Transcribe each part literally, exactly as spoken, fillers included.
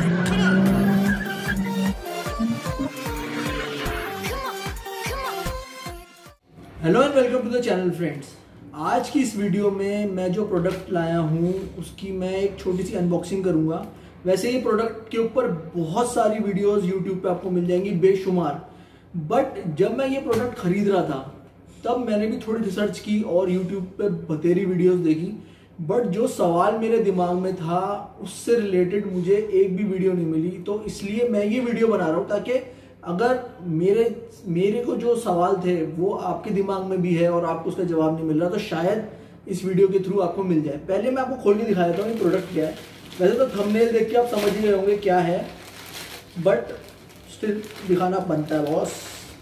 Hello and welcome to the channel friends. आज की इस वीडियो में मैं जो प्रोडक्ट लाया हूँ उसकी मैं एक छोटी सी अनबॉक्सिंग करूँगा। वैसे ये प्रोडक्ट के ऊपर बहुत सारी वीडियोस यूट्यूब पे आपको मिल जाएंगी बेशुमार, बट जब मैं ये प्रोडक्ट खरीद रहा था तब मैंने भी थोड़ी रिसर्च की और यूट्यूब पे बतेरी वीडियोस देखी, बट जो सवाल मेरे दिमाग में था उससे रिलेटेड मुझे एक भी वीडियो नहीं मिली। तो इसलिए मैं ये वीडियो बना रहा हूँ ताकि अगर मेरे मेरे को जो सवाल थे वो आपके दिमाग में भी है और आपको उसका जवाब नहीं मिल रहा तो शायद इस वीडियो के थ्रू आपको मिल जाए। पहले मैं आपको खोल के दिखा देता हूँ ये प्रोडक्ट क्या है। वैसे तो थंबनेल देख के आप समझ ही रहे होंगे क्या है, बट स्टिल दिखाना बनता है बॉस।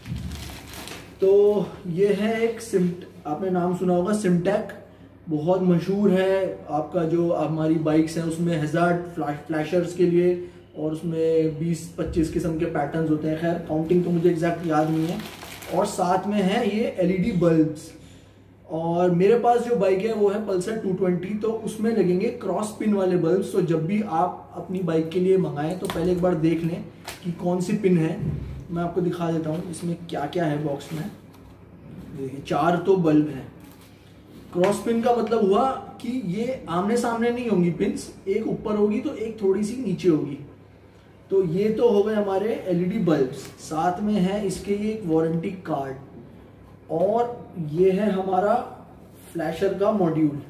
तो ये है एक सिम, आपने नाम सुना होगा सिमटेक, बहुत मशहूर है। आपका जो हमारी बाइक्स हैं उसमें हैजार्ड फ्लैशर्स के लिए और उसमें बीस पच्चीस किस्म के पैटर्न्स होते हैं, खैर काउंटिंग तो मुझे एग्जैक्ट याद नहीं है। और साथ में है ये एलईडी बल्ब्स। और मेरे पास जो बाइक है वो है पल्सर टू ट्वेंटी, तो उसमें लगेंगे क्रॉस पिन वाले बल्ब्स। तो जब भी आप अपनी बाइक के लिए मंगाएं तो पहले एक बार देख लें कि कौन सी पिन है। मैं आपको दिखा देता हूँ इसमें क्या क्या है बॉक्स में। देखिए चार तो बल्ब हैं। क्रॉस पिन का मतलब हुआ कि ये आमने सामने नहीं होंगी पिन्स, एक ऊपर होगी तो एक थोड़ी सी नीचे होगी। तो ये तो हो गए हमारे एलईडी बल्ब्स। साथ में है इसके ये एक वारंटी कार्ड और ये है हमारा फ्लैशर का मॉड्यूल।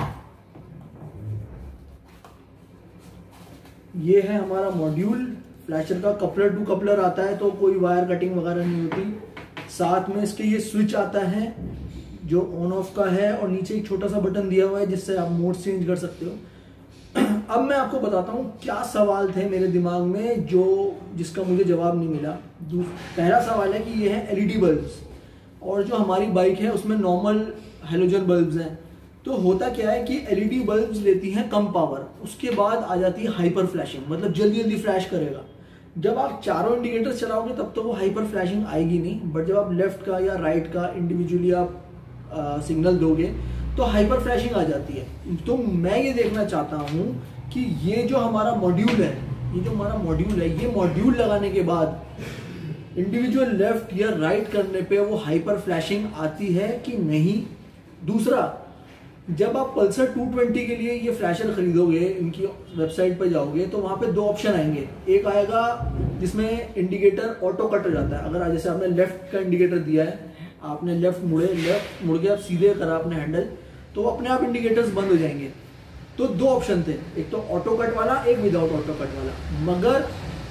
ये है हमारा मॉड्यूल फ्लैशर का। कपलर टू कपलर आता है तो कोई वायर कटिंग वगैरह नहीं होती। साथ में इसके ये स्विच आता है जो ऑन ऑफ का है और नीचे एक छोटा सा बटन दिया हुआ है जिससे आप मोड चेंज कर सकते हो। अब मैं आपको बताता हूँ क्या सवाल थे मेरे दिमाग में जो जिसका मुझे जवाब नहीं मिला। पहला सवाल है कि ये है एलईडी बल्ब्स और जो हमारी बाइक है उसमें नॉर्मल हेलोजन बल्ब्स हैं। तो होता क्या है कि एलईडी बल्ब्स लेती हैं कम पावर, उसके बाद आ जाती है हाइपर फ्लैशिंग, मतलब जल्दी जल्दी फ्लैश करेगा। जब आप चारों इंडिकेटर्स चलाओगे तब तो वो हाइपर फ्लैशिंग आएगी नहीं, बट जब आप लेफ्ट का या राइट का इंडिविजुअली आप आ, सिग्नल दोगे तो हाइपर फ्लैशिंग आ जाती है। तो मैं ये देखना चाहता हूँ कि ये जो हमारा मॉड्यूल है ये जो हमारा मॉड्यूल है ये मॉड्यूल लगाने के बाद इंडिविजुअल लेफ्ट या राइट करने पे वो हाइपर फ्लैशिंग आती है कि नहीं। दूसरा, जब आप पल्सर टू ट्वेंटी के लिए ये फ्लैशर खरीदोगे, इनकी वेबसाइट पर जाओगे तो वहां पे दो ऑप्शन आएंगे। एक आएगा जिसमें इंडिकेटर ऑटो कट हो जाता है। अगर जैसे आपने लेफ्ट का इंडिकेटर दिया है, आपने लेफ्ट मुड़े लेफ्ट मुड़ के आप सीधे करा आपने हैंडल, तो अपने आप इंडिकेटर्स बंद हो जाएंगे। तो दो ऑप्शन थे, एक तो ऑटो कट वाला, एक विदाउट ऑटो कट वाला। मगर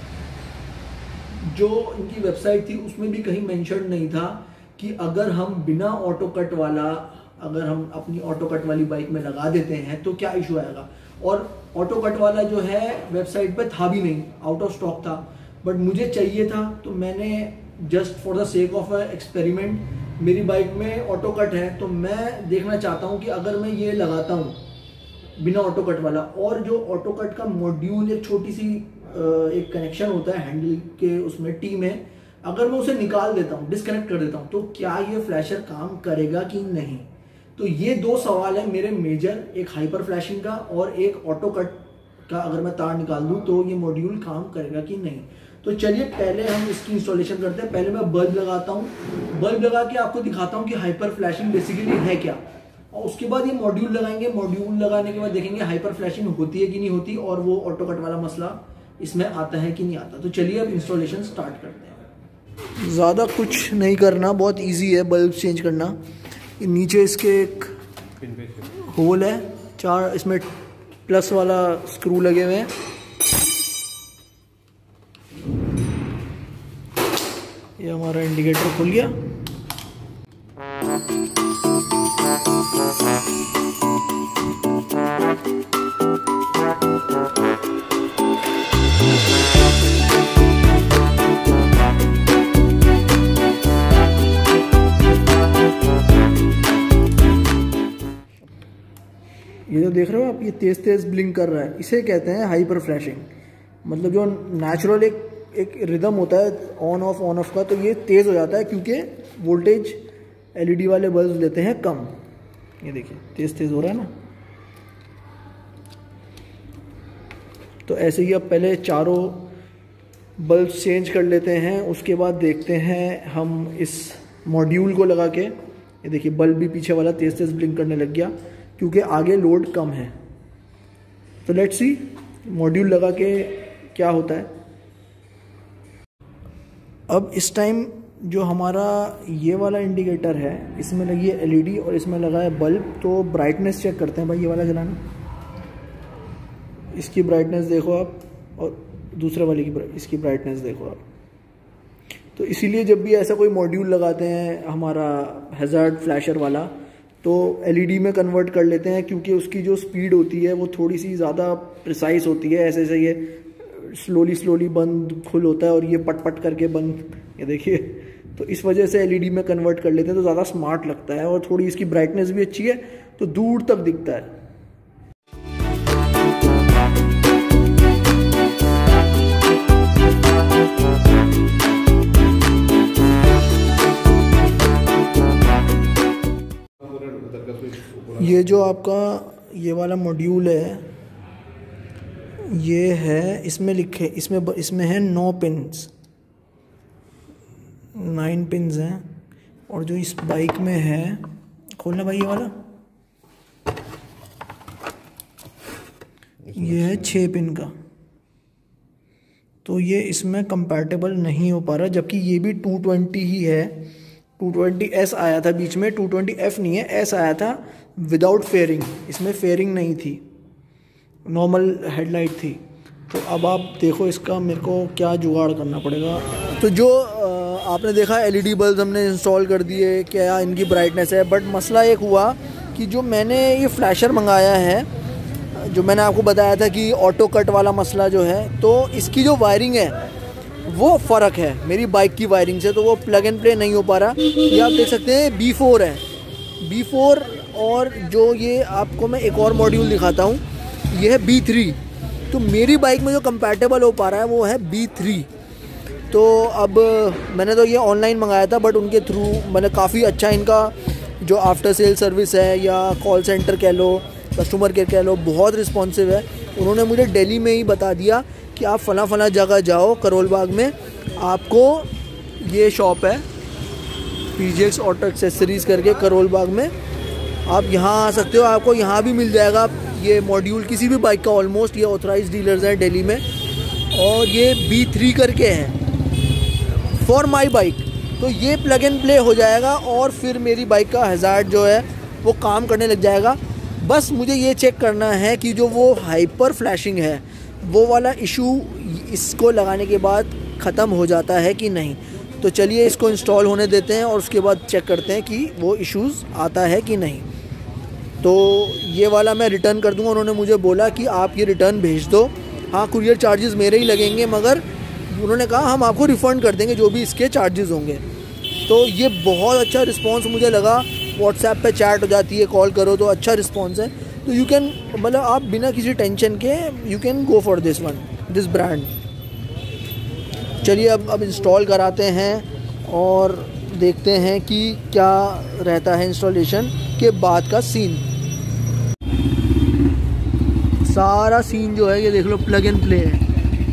जो इनकी वेबसाइट थी उसमें भी कहीं मेंशन नहीं था कि अगर हम बिना ऑटो कट वाला अगर हम अपनी ऑटो कट वाली बाइक में लगा देते हैं तो क्या इशू आएगा। और ऑटो कट वाला जो है वेबसाइट पे था भी नहीं, आउट ऑफ स्टॉक था। बट मुझे चाहिए था तो मैंने just for the sake of experiment, मेरी बाइक में ऑटो कट है तो मैं देखना चाहता हूँ कि अगर मैं ये लगाता हूँ बिना ऑटो कट वाला और जो ऑटो कट का मॉड्यूल एक छोटी सी एक कनेक्शन होता है हैंडल के उसमें टी में, अगर मैं उसे निकाल देता हूँ, डिस्कनेक्ट कर देता हूँ, तो क्या ये फ्लैशर काम करेगा कि नहीं। तो ये दो सवाल है मेरे मेजर, एक हाइपर फ्लैशिंग का और एक ऑटो कट का। अगर मैं तार निकाल दूँ तो ये मॉड्यूल काम करेगा कि नहीं। तो चलिए पहले हम इसकी इंस्टॉलेशन करते हैं। पहले मैं बल्ब लगाता हूँ, बल्ब लगा के आपको दिखाता हूँ कि हाइपर फ्लैशिंग बेसिकली है क्या, और उसके बाद ये मॉड्यूल लगाएंगे। मॉड्यूल लगाने के बाद देखेंगे हाइपर फ्लैशिंग होती है कि नहीं होती और वो ऑटो कट वाला मसला इसमें आता है कि नहीं आता। तो चलिए अब इंस्टॉलेशन स्टार्ट करते हैं। ज़्यादा कुछ नहीं करना, बहुत ईजी है बल्ब चेंज करना। नीचे इसके एक होल है, चार इसमें प्लस वाला स्क्रू लगे हुए हैं। ये हमारा इंडिकेटर खुल गया। ये जो देख रहे हो आप, ये तेज तेज ब्लिंक कर रहा है, इसे कहते हैं हाइपर फ्लैशिंग। मतलब जो नेचुरल एक एक रिदम होता है ऑन ऑफ ऑन ऑफ का, तो ये तेज़ हो जाता है क्योंकि वोल्टेज एलईडी वाले बल्ब लेते हैं कम। ये देखिए तेज़ तेज़ हो रहा है ना। तो ऐसे ही अब पहले चारों बल्ब चेंज कर लेते हैं, उसके बाद देखते हैं हम इस मॉड्यूल को लगा के। ये देखिए बल्ब भी पीछे वाला तेज़ तेज़ ब्लिंक करने लग गया क्योंकि आगे लोड कम है। तो लेट्स सी मॉड्यूल लगा के क्या होता है। अब इस टाइम जो हमारा ये वाला इंडिकेटर है इसमें लगी है एलईडी और इसमें लगा है बल्ब। तो ब्राइटनेस चेक करते हैं भाई, ये वाला जलाना, इसकी ब्राइटनेस देखो आप और दूसरे वाले की इसकी ब्राइटनेस देखो आप। तो इसीलिए जब भी ऐसा कोई मॉड्यूल लगाते हैं हमारा हैज़ार्ड फ्लैशर वाला तो एलईडी में कन्वर्ट कर लेते हैं, क्योंकि उसकी जो स्पीड होती है वो थोड़ी सी ज़्यादा प्रिसाइज होती है। ऐसे ऐसे ये स्लोली स्लोली बंद खुल होता है और ये पट पट करके बंद, ये देखिए। तो इस वजह से एलईडी में कन्वर्ट कर लेते हैं तो ज़्यादा स्मार्ट लगता है और थोड़ी इसकी ब्राइटनेस भी अच्छी है तो दूर तक दिखता है। ये जो आपका ये वाला मॉड्यूल है ये है, इसमें लिखे इसमें इसमें है नौ पिन्स, नाइन पिन्स हैं। और जो इस बाइक में है, खोलना भाई ये वाला, ये है छः पिन का। तो ये इसमें कंपैटिबल नहीं हो पा रहा, जबकि ये भी टू ट्वेंटी ही है। टू ट्वेंटी एस आया था बीच में, टू ट्वेंटी एफ नहीं है, एस आया था विदाउट फेयरिंग। इसमें फेयरिंग नहीं थी, नॉर्मल हेडलाइट थी। तो अब आप देखो इसका मेरे को क्या जुगाड़ करना पड़ेगा। तो जो आपने देखा एलईडी बल्ब हमने इंस्टॉल कर दिए, क्या इनकी ब्राइटनेस है, बट मसला एक हुआ कि जो मैंने ये फ्लैशर मंगाया है, जो मैंने आपको बताया था कि ऑटो कट वाला मसला जो है, तो इसकी जो वायरिंग है वो फ़र्क है मेरी बाइक की वायरिंग से, तो वो प्लग एंड प्ले नहीं हो पा रहा। ये आप देख सकते हैं बी फोर है, बी फोर। और जो ये आपको मैं एक और मॉड्यूल दिखाता हूँ, ये है बी थ्री। तो मेरी बाइक में जो कंपैटिबल हो पा रहा है वो है बी थ्री। तो अब मैंने तो ये ऑनलाइन मंगाया था, बट उनके थ्रू मैंने काफ़ी अच्छा इनका जो आफ्टर सेल सर्विस है या कॉल सेंटर कह लो, कस्टमर केयर कह लो, बहुत रिस्पॉन्सिव है। उन्होंने मुझे दिल्ली में ही बता दिया कि आप फला फला जगह जाओ, करोल बाग में आपको ये शॉप है पीजीएक्स ऑटो एक्सेसरीज़ करके, करोल बाग में आप यहाँ आ सकते हो। आपको यहाँ भी मिल जाएगा ये मॉड्यूल किसी भी बाइक का ऑलमोस्ट। ये ऑथराइज्ड डीलर्स हैं दिल्ली में, और ये बी थ्री करके है फॉर माई बाइक। तो ये प्लग एंड प्ले हो जाएगा और फिर मेरी बाइक का हैज़ार्ड जो है वो काम करने लग जाएगा। बस मुझे ये चेक करना है कि जो वो हाइपर फ्लैशिंग है वो वाला इशू इसको लगाने के बाद ख़त्म हो जाता है कि नहीं। तो चलिए इसको इंस्टॉल होने देते हैं और उसके बाद चेक करते हैं कि वो इश्यूज़ आता है कि नहीं। तो ये वाला मैं रिटर्न कर दूंगा। उन्होंने मुझे बोला कि आप ये रिटर्न भेज दो, हाँ कुरियर चार्जेस मेरे ही लगेंगे, मगर उन्होंने कहा हम आपको रिफ़ंड कर देंगे जो भी इसके चार्जेस होंगे। तो ये बहुत अच्छा रिस्पांस मुझे लगा। व्हाट्सएप पे चैट हो जाती है, कॉल करो तो अच्छा रिस्पांस है। तो यू कैन, मतलब आप बिना किसी टेंशन के you can go for this one, this brand. चलिए अब अब इंस्टॉल कराते हैं और देखते हैं कि क्या रहता है इंस्टॉलेशन के बाद का सीन। सारा सीन जो है ये देख लो प्लग एंड प्ले है।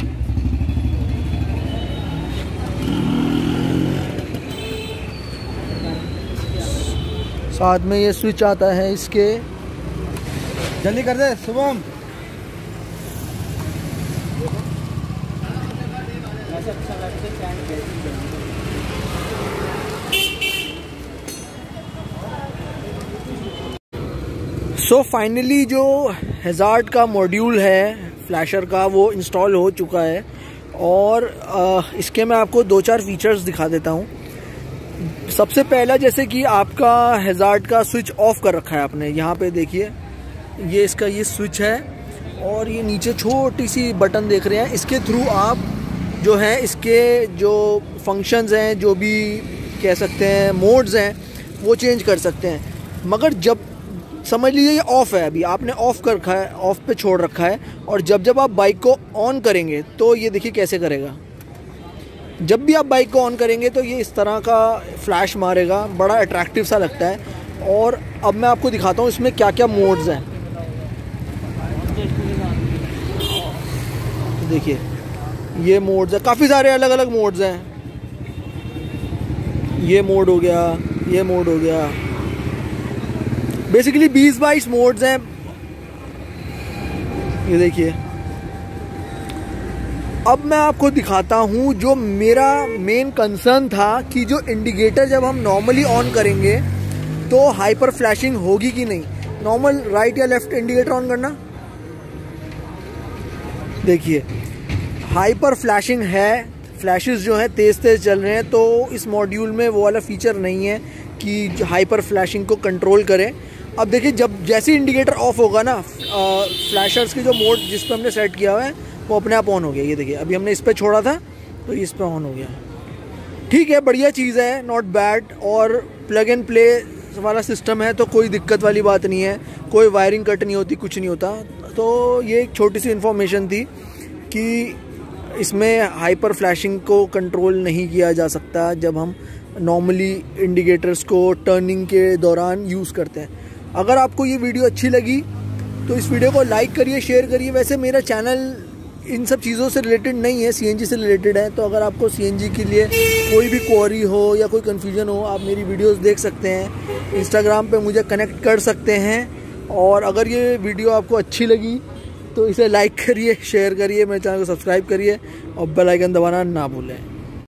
साथ में ये स्विच आता है इसके, जल्दी कर दे शुभम। सो so फाइनली जो हैज़ार्ड का मॉड्यूल है फ्लैशर का वो इंस्टॉल हो चुका है, और आ, इसके मैं आपको दो चार फीचर्स दिखा देता हूँ। सबसे पहला, जैसे कि आपका हैज़ार्ड का स्विच ऑफ कर रखा है आपने, यहाँ पे देखिए ये इसका ये स्विच है और ये नीचे छोटी सी बटन देख रहे हैं, इसके थ्रू आप जो है इसके जो फंक्शंस हैं, जो भी कह सकते हैं मोड्स हैं, वो चेंज कर सकते हैं। मगर जब समझ लीजिए ये ऑफ़ है, अभी आपने ऑफ़ कर रखा है, ऑफ़ पे छोड़ रखा है, और जब जब आप बाइक को ऑन करेंगे तो ये देखिए कैसे करेगा। जब भी आप बाइक को ऑन करेंगे तो ये इस तरह का फ्लैश मारेगा, बड़ा अट्रैक्टिव सा लगता है। और अब मैं आपको दिखाता हूँ इसमें क्या क्या मोड्स हैं। देखिए ये मोड्स है, काफ़ी सारे अलग अलग मोड्स हैं। ये मोड हो गया, ये मोड हो गया, बेसिकली बीस बाईस मोड्स हैं। ये देखिए, अब मैं आपको दिखाता हूँ जो मेरा मेन कंसर्न था कि जो इंडिकेटर जब हम नॉर्मली ऑन करेंगे तो हाइपर फ्लैशिंग होगी कि नहीं। नॉर्मल राइट या लेफ्ट इंडिकेटर ऑन करना, देखिए हाइपर फ्लैशिंग है, फ्लैशेस जो हैं तेज़ तेज़ चल रहे हैं। तो इस मॉड्यूल में वो वाला फीचर नहीं है कि हाइपर फ्लैशिंग को कंट्रोल करें। अब देखिए, जब जैसे इंडिकेटर ऑफ होगा ना, फ्लैशर्स की जो मोड जिस पर हमने सेट किया हुआ है वो अपने आप ऑन हो गया। ये देखिए, अभी हमने इस पर छोड़ा था तो इस पर ऑन हो गया। ठीक है, बढ़िया चीज़ है, नॉट बैड। और प्लग एंड प्ले वाला सिस्टम है तो कोई दिक्कत वाली बात नहीं है, कोई वायरिंग कट नहीं होती, कुछ नहीं होता। तो ये एक छोटी सी इन्फॉर्मेशन थी कि इसमें हाइपर फ्लैशिंग को कंट्रोल नहीं किया जा सकता जब हम नॉर्मली इंडिकेटर्स को टर्निंग के दौरान यूज़ करते हैं। अगर आपको ये वीडियो अच्छी लगी तो इस वीडियो को लाइक करिए, शेयर करिए। वैसे मेरा चैनल इन सब चीज़ों से रिलेटेड नहीं है, सीएनजी से रिलेटेड है। तो अगर आपको सीएनजी के लिए कोई भी क्वेरी हो या कोई कन्फ्यूजन हो, आप मेरी वीडियोस देख सकते हैं, इंस्टाग्राम पे मुझे कनेक्ट कर सकते हैं। और अगर ये वीडियो आपको अच्छी लगी तो इसे लाइक करिए, शेयर करिए, मेरे चैनल को सब्सक्राइब करिए और बेल आइकन दबाना ना भूलें।